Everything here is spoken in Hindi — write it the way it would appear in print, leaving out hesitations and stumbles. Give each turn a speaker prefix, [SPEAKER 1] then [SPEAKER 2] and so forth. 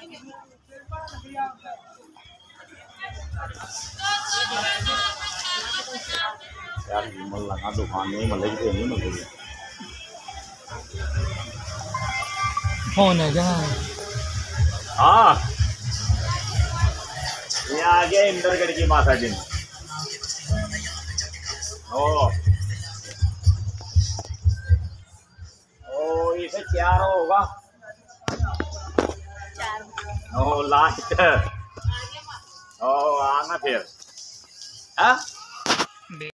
[SPEAKER 1] यार हिम्मत लगा दुकान में मतलब कि नहीं मिल रही
[SPEAKER 2] फोन है क्या?
[SPEAKER 1] हाँ ये आ गया इंदरगढ़ की माता जी। ओ ओ इसे 4 होगा। ओ लास्ट ओ आना फिर हाँ।